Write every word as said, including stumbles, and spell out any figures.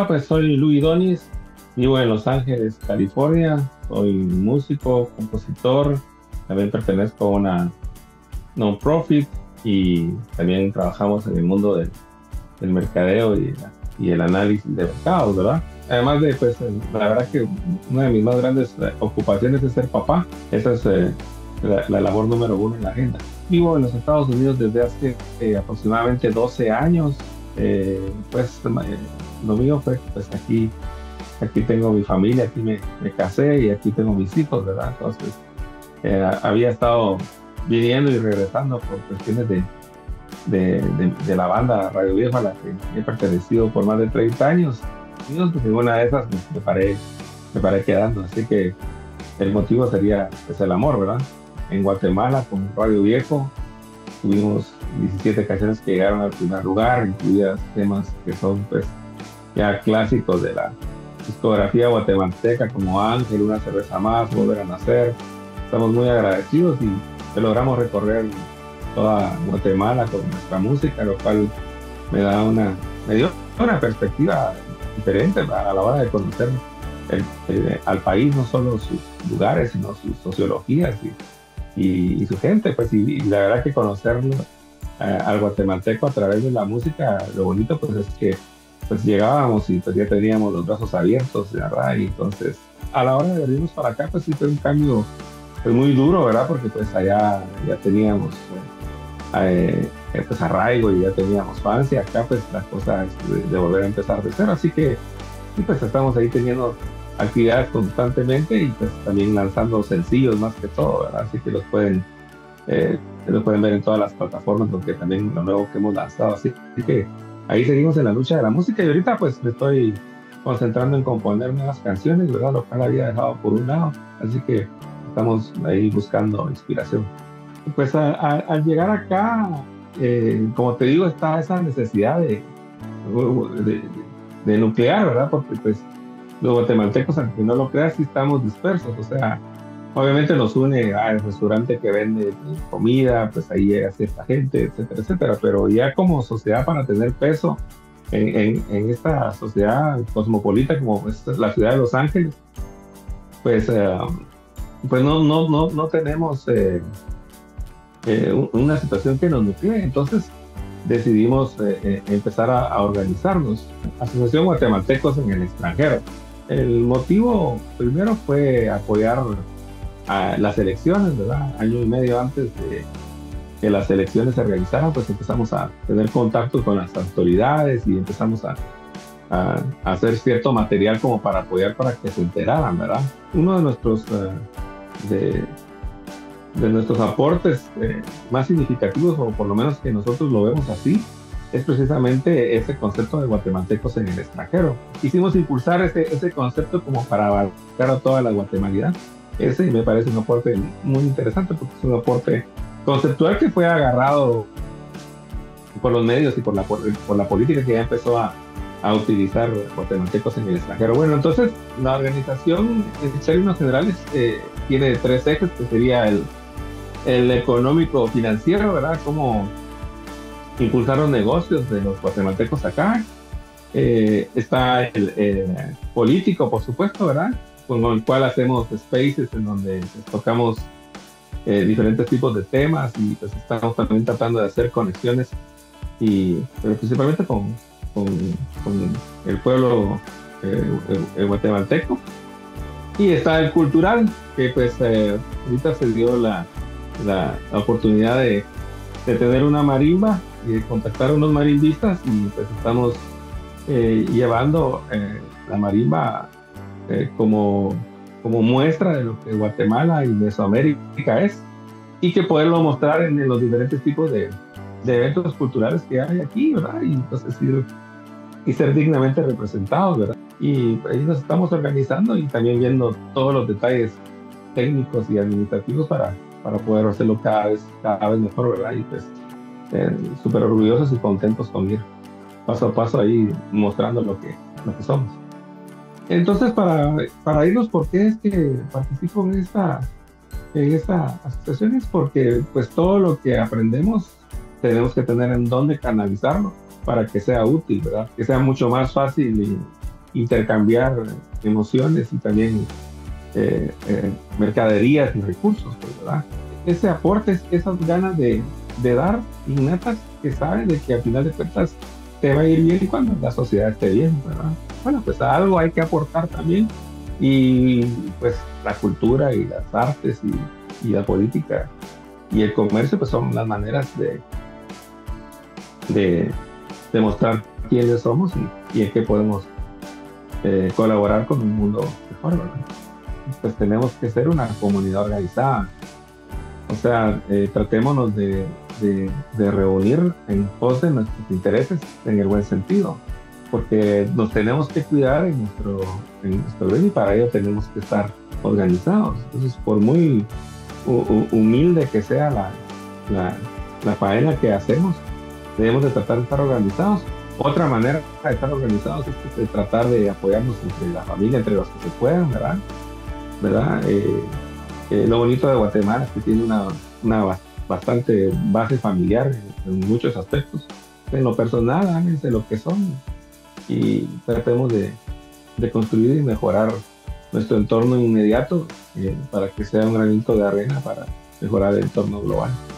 Hola, pues soy Luis Donis, vivo en Los Ángeles, California. Soy músico, compositor, también pertenezco a una non-profit y también trabajamos en el mundo del, del mercadeo y, y el análisis de mercados, ¿verdad? Además de, pues, la verdad que una de mis más grandes eh, ocupaciones es ser papá. Esa es eh, la, la labor número uno en la agenda. Vivo en los Estados Unidos desde hace eh, aproximadamente doce años. Eh, pues eh, lo mío fue, pues aquí, aquí tengo mi familia, aquí me, me casé y aquí tengo mis hijos, ¿verdad? Entonces, eh, había estado viniendo y regresando por cuestiones de, de, de, de la banda Radio Viejo a la que he pertenecido por más de treinta años. Y pues, en una de esas me, me, paré, me paré quedando, así que el motivo sería pues, el amor, ¿verdad? En Guatemala, con Radio Viejo, tuvimos diecisiete canciones que llegaron al primer lugar, incluidas temas que son pues ya clásicos de la discografía guatemalteca como Ángel, Una cerveza más, Volver a nacer. Estamos muy agradecidos y logramos recorrer toda Guatemala con nuestra música, lo cual me da una, me dio una perspectiva diferente a la hora de conocer el, el, al país, no solo sus lugares, sino sus sociologías y Y, y su gente, pues, y, y la verdad que conocerlo eh, al guatemalteco a través de la música, lo bonito pues es que pues llegábamos y pues ya teníamos los brazos abiertos, ¿verdad? Y entonces a la hora de venirnos para acá pues sí fue un cambio pues muy duro, ¿verdad? Porque pues allá ya teníamos eh, eh, pues arraigo y ya teníamos fans y acá pues la cosa es de, de volver a empezar de cero, así que sí, pues estamos ahí teniendo actividades constantemente y pues también lanzando sencillos más que todo, ¿verdad? Así que los pueden eh, los pueden ver en todas las plataformas, porque también lo nuevo que hemos lanzado, así, así que ahí seguimos en la lucha de la música y ahorita pues me estoy concentrando en componer nuevas canciones, ¿verdad? Lo cual había dejado por un lado, así que estamos ahí buscando inspiración. Pues a, a, al llegar acá, eh, como te digo, está esa necesidad de, de, de, de nuclear, ¿verdad? Porque pues los guatemaltecos, aunque no lo creas, sí estamos dispersos, o sea, obviamente nos une al restaurante que vende comida, pues ahí llega cierta gente, etcétera, etcétera, pero ya como sociedad para tener peso en, en, en esta sociedad cosmopolita como es la ciudad de Los Ángeles, pues, eh, pues no, no, no, no tenemos eh, eh, una situación que nos nuclee, entonces decidimos eh, eh, empezar a, a organizarnos. Asociación Guatemaltecos en el Extranjero. El motivo primero fue apoyar a las elecciones, ¿verdad? Año y medio antes de que las elecciones se realizaran, pues empezamos a tener contacto con las autoridades y empezamos a, a, a hacer cierto material como para apoyar para que se enteraran, ¿verdad? Uno de nuestros, uh, de, de nuestros aportes eh, más significativos, o por lo menos que nosotros lo vemos así, es precisamente ese concepto de guatemaltecos en el extranjero. Quisimos impulsar ese, ese concepto como para abarcar a toda la guatemalidad. Ese me parece un aporte muy interesante porque es un aporte conceptual que fue agarrado por los medios y por la, por, por la política que ya empezó a, a utilizar guatemaltecos en el extranjero. Bueno, entonces la organización en términos generales eh, tiene tres ejes, que sería el, el económico financiero, ¿verdad? Como impulsar los negocios de los guatemaltecos acá. Eh, está el, el político, por supuesto, ¿verdad? Con el cual hacemos spaces en donde pues, tocamos eh, diferentes tipos de temas y pues estamos también tratando de hacer conexiones y pero principalmente con, con, con el pueblo eh, el, el guatemalteco. Y está el cultural, que pues eh, ahorita se dio la, la, la oportunidad de, de tener una marimba y de contactar a unos marimbistas y pues estamos eh, llevando eh, la marimba eh, como, como muestra de lo que Guatemala y Mesoamérica es y que poderlo mostrar en, en los diferentes tipos de, de eventos culturales que hay aquí, ¿verdad? Y entonces ir, y ser dignamente representados, ¿verdad? Y ahí nos estamos organizando y también viendo todos los detalles técnicos y administrativos para, para poder hacerlo cada vez, cada vez mejor, ¿verdad? Y pues eh, súper orgullosos y contentos con ir paso a paso ahí mostrando lo que, lo que somos. Entonces, para, para irnos, ¿por qué es que participo en esta, en esta asociación? Es porque pues todo lo que aprendemos tenemos que tener en dónde canalizarlo para que sea útil, ¿verdad? Que sea mucho más fácil y intercambiar emociones y también eh, eh, mercaderías y recursos, pues, ¿verdad? Ese aporte, esas ganas de, de dar innatas que saben de que al final de cuentas te va a ir bien cuando la sociedad esté bien, ¿verdad? Bueno, pues algo hay que aportar también y pues la cultura y las artes y, y la política y el comercio pues son las maneras de, de demostrar quiénes somos y, y en qué podemos eh, colaborar con un mundo mejor, ¿verdad? Pues tenemos que ser una comunidad organizada. O sea, eh, tratémonos de, de, de reunir en pos de nuestros intereses en el buen sentido, porque nos tenemos que cuidar en nuestro, en nuestro bien y para ello tenemos que estar organizados. Entonces, por muy hu- humilde que sea la, la, la faena que hacemos, debemos de tratar de estar organizados. Otra manera de estar organizados es de tratar de apoyarnos entre la familia, entre los que se puedan, ¿verdad? ¿Verdad? Eh, eh, lo bonito de Guatemala es que tiene una, una bas- bastante base familiar en, en muchos aspectos. En lo personal, ámense lo que son y tratemos de, de construir y mejorar nuestro entorno inmediato eh, para que sea un granito de arena para mejorar el entorno global.